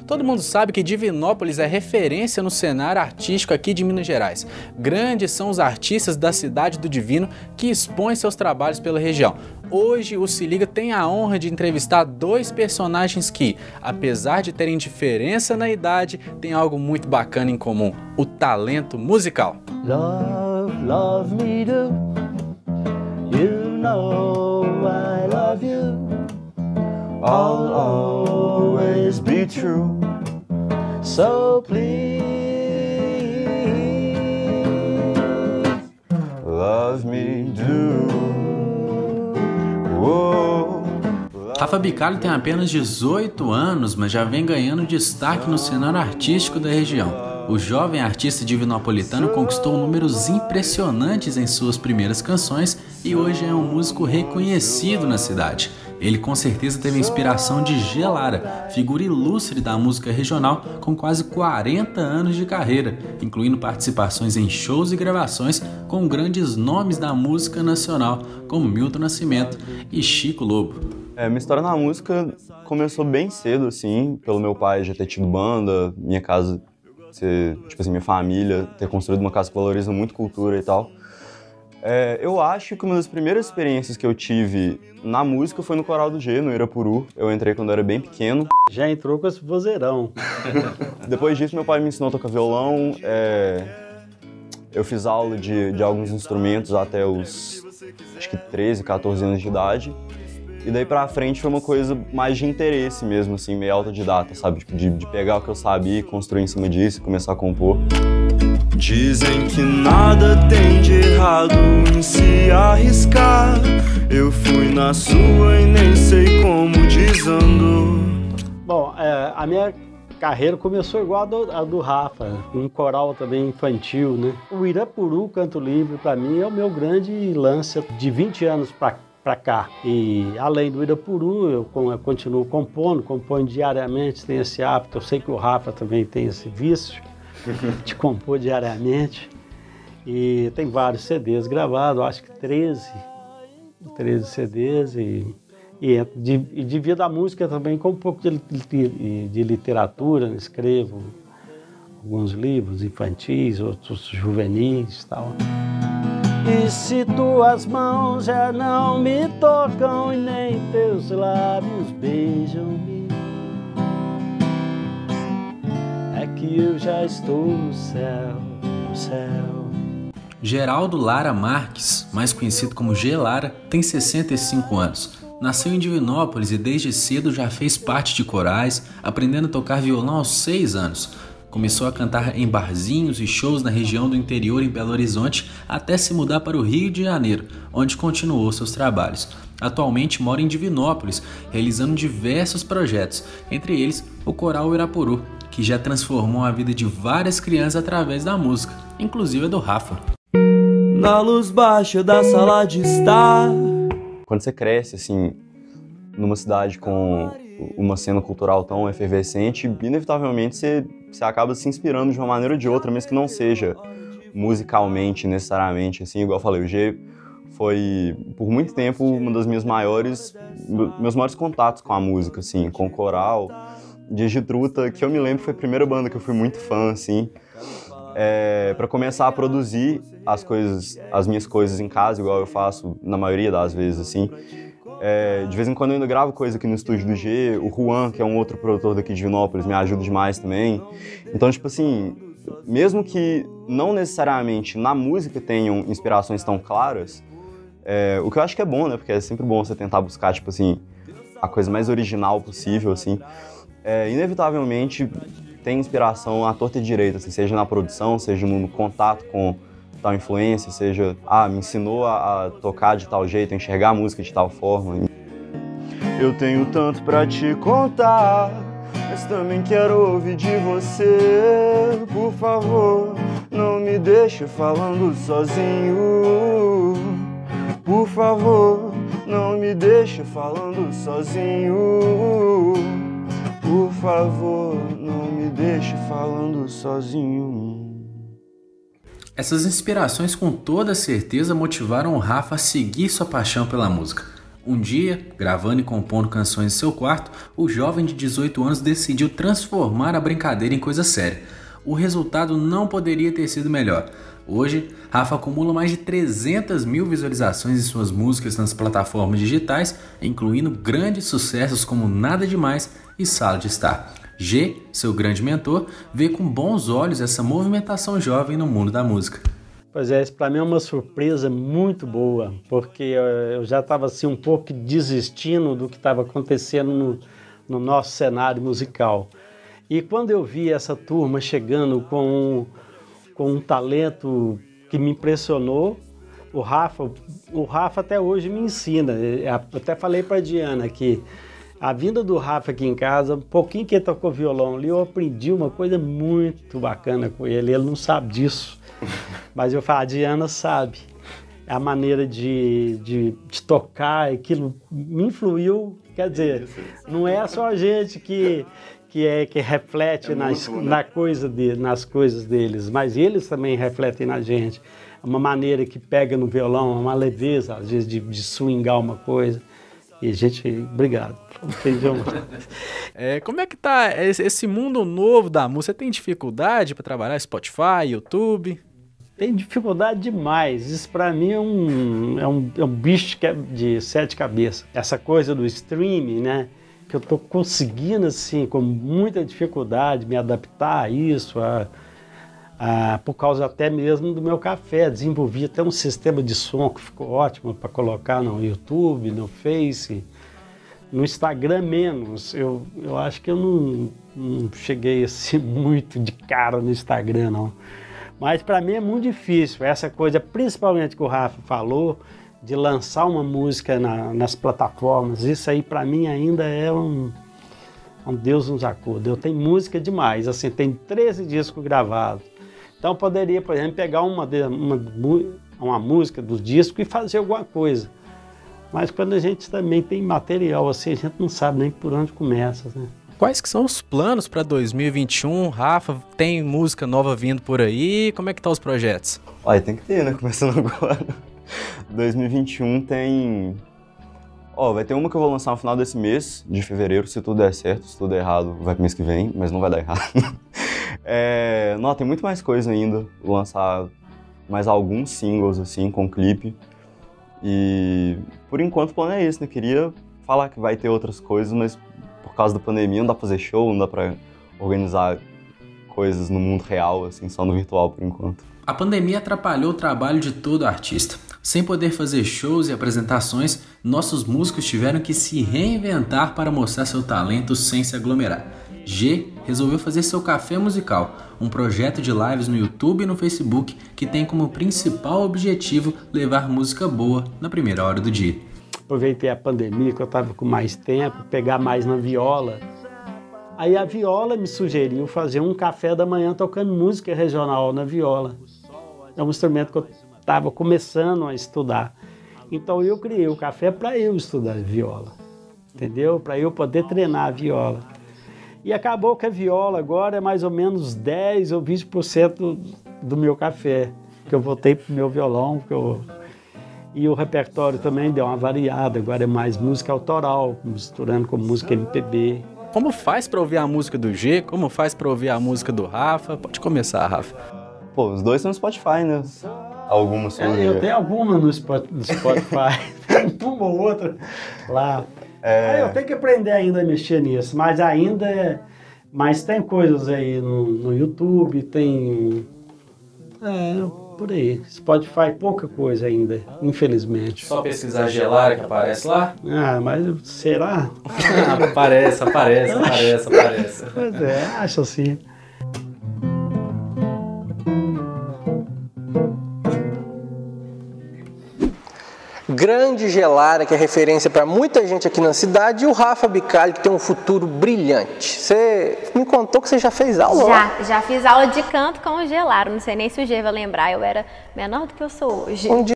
Todo mundo sabe que Divinópolis é referência no cenário artístico aqui de Minas Gerais. Grandes são os artistas da cidade do Divino que expõem seus trabalhos pela região. Hoje o Se Liga tem a honra de entrevistar dois personagens que, apesar de terem diferença na idade, têm algo muito bacana em comum: o talento musical. Love, love me do. You know I love you. I'll always be true. So please, love me do. Whoa. Rafa Bicalho tem apenas 18 anos, mas já vem ganhando destaque no cenário artístico da região. O jovem artista divinopolitano conquistou números impressionantes em suas primeiras canções e hoje é um músico reconhecido na cidade. Ele com certeza teve inspiração de G. Lara, figura ilustre da música regional com quase 40 anos de carreira, incluindo participações em shows e gravações com grandes nomes da música nacional, como Milton Nascimento e Chico Lobo. Minha história na música começou bem cedo, assim, pelo meu pai já ter tido banda, minha casa, minha família ter construído uma casa que valoriza muito cultura e tal. Eu acho que uma das primeiras experiências que eu tive na música foi no Coral do G, no Irapuru. Eu entrei quando eu era bem pequeno. Já entrou com esse vozeirão. Depois disso, meu pai me ensinou a tocar violão. Eu fiz aula de alguns instrumentos até os, acho que 13, 14 anos de idade. E daí pra frente foi uma coisa mais de interesse mesmo, assim, meio autodidata, sabe? De pegar o que eu sabia e construir em cima disso e começar a compor. Dizem que nada tem de errado em se arriscar. Eu fui na sua e nem sei como desandou. Bom, a minha carreira começou igual a do Rafa, um coral também infantil, né? O Irapuru Canto Livre, para mim, é o meu grande lance de 20 anos para cá. E além do Irapuru, eu continuo componho diariamente, tenho esse hábito. Eu sei que o Rafa também tem esse vício de compor diariamente. E tem vários CDs gravados, acho que 13 CDs. E devido à música também, com um pouco de literatura, escrevo alguns livros infantis, outros juvenis e tal. E se tuas mãos já não me tocam e nem teus lábios beijam-me, é que eu já estou no céu, no céu. Geraldo Lara Marques, mais conhecido como G. Lara, tem 65 anos. Nasceu em Divinópolis e desde cedo já fez parte de corais, aprendendo a tocar violão aos 6 anos. Começou a cantar em barzinhos e shows na região do interior em Belo Horizonte até se mudar para o Rio de Janeiro, onde continuou seus trabalhos. Atualmente mora em Divinópolis, realizando diversos projetos, entre eles o Coral Irapuru, que já transformou a vida de várias crianças através da música, inclusive a do Rafa. Na luz baixa da sala de estar. Quando você cresce, assim, numa cidade com uma cena cultural tão efervescente, inevitavelmente você acaba se inspirando de uma maneira ou de outra, mesmo que não seja musicalmente, necessariamente, assim, igual eu falei, o G foi, por muito tempo, uma das meus maiores contatos com a música, assim, com o coral. Dias de Truta, que eu me lembro, foi a primeira banda que eu fui muito fã, assim, para começar a produzir as minhas coisas em casa, igual eu faço na maioria das vezes, assim. De vez em quando eu ainda gravo coisa aqui no estúdio do G, o Juan, que é um outro produtor daqui de Divinópolis, me ajuda demais também. Então, tipo assim, mesmo que não necessariamente na música tenham inspirações tão claras, o que eu acho que é bom, né, porque é sempre bom você tentar buscar, tipo assim, a coisa mais original possível, assim, inevitavelmente tem inspiração à torta e direita, assim, seja na produção, seja no contato com tal influência, seja, me ensinou a tocar de tal jeito, a enxergar a música de tal forma. Eu tenho tanto pra te contar, mas também quero ouvir de você. Por favor, não me deixe falando sozinho. Por favor, não me deixe falando sozinho. Por favor, não me deixe falando sozinho. Essas inspirações com toda certeza motivaram o Rafa a seguir sua paixão pela música. Um dia, gravando e compondo canções em seu quarto, o jovem de 18 anos decidiu transformar a brincadeira em coisa séria. O resultado não poderia ter sido melhor. Hoje, Rafa acumula mais de 300 mil visualizações em suas músicas nas plataformas digitais, incluindo grandes sucessos como Nada Demais e Sala de Estar. G, seu grande mentor, vê com bons olhos essa movimentação jovem no mundo da música. Pois é, isso para mim é uma surpresa muito boa, porque eu já estava assim um pouco desistindo do que estava acontecendo no nosso cenário musical. E quando eu vi essa turma chegando com um talento que me impressionou, o Rafa até hoje me ensina. Eu até falei para a Diana que a vinda do Rafa aqui em casa, um pouquinho que ele tocou violão ali, eu aprendi uma coisa muito bacana com ele. Ele não sabe disso, mas eu falo, a Diana sabe. A maneira de tocar, aquilo me influiu. Quer dizer, não é só a gente que reflete nas coisas deles, mas eles também refletem na gente. É uma maneira que pega no violão, uma leveza, às vezes, de swingar uma coisa. E a gente, obrigado. Como é que tá esse mundo novo da música? Você tem dificuldade para trabalhar Spotify, YouTube? Tem dificuldade demais. Isso para mim é um bicho de 7 cabeças. Essa coisa do streaming, né? Que eu estou conseguindo, assim, com muita dificuldade, me adaptar a isso, por causa até mesmo do meu café. Desenvolvi até um sistema de som que ficou ótimo para colocar no YouTube, no Face, no Instagram menos. Eu acho que eu não cheguei assim muito de cara no Instagram, não. Mas para mim é muito difícil, essa coisa, principalmente que o Rafa falou, de lançar uma música nas plataformas. Isso aí para mim ainda é um Deus nos acuda. Eu tenho música demais, assim, tem 13 discos gravados. Então eu poderia, por exemplo, pegar uma música do disco e fazer alguma coisa. Mas quando a gente também tem material assim, a gente não sabe nem por onde começa, né? Quais que são os planos para 2021? Rafa, tem música nova vindo por aí? Como é que tá os projetos? Olha, tem que ter, né? Começando agora. 2021 tem... vai ter uma que eu vou lançar no final desse mês, de fevereiro, se tudo der certo. Se tudo der errado, vai pro mês que vem, mas não vai dar errado. Não, tem muito mais coisa ainda. Vou lançar mais alguns singles, assim, com clipe. E, por enquanto, o plano é esse, né? Queria falar que vai ter outras coisas, mas por causa da pandemia não dá pra fazer show, não dá pra organizar coisas no mundo real, assim, só no virtual por enquanto. A pandemia atrapalhou o trabalho de todo artista. Sem poder fazer shows e apresentações, nossos músicos tiveram que se reinventar para mostrar seu talento sem se aglomerar. G resolveu fazer seu Café Musical, um projeto de lives no YouTube e no Facebook que tem como principal objetivo levar música boa na primeira hora do dia. Aproveitei a pandemia, que eu estava com mais tempo, pegar mais na viola. Aí a viola me sugeriu fazer um café da manhã tocando música regional na viola. É um instrumento que eu estava começando a estudar. Então eu criei o café para eu estudar viola, entendeu? Para eu poder treinar a viola. E acabou que a viola agora é mais ou menos 10 ou 20% do meu café, que eu voltei para o meu violão, E o repertório também deu uma variada, agora é mais música autoral, misturando com música MPB. Como faz para ouvir a música do G? Como faz para ouvir a música do Rafa? Pode começar, Rafa. Pô, os dois são no Spotify, né? Algumas são. Eu tenho alguma no Spotify, uma ou outra lá. Eu tenho que aprender ainda a mexer nisso, mas tem coisas aí no YouTube, tem... por aí. Spotify, pouca coisa ainda, infelizmente. Só pesquisar Gelara que aparece lá? Mas será? Aparece. Pois é, acho assim. Grande Gelara, que é referência para muita gente aqui na cidade, e o Rafa Bicalho, que tem um futuro brilhante. Você me contou que você já fez aula? Já fiz aula de canto com o Gelara. Não sei nem se o G vai lembrar, eu era menor do que eu sou hoje.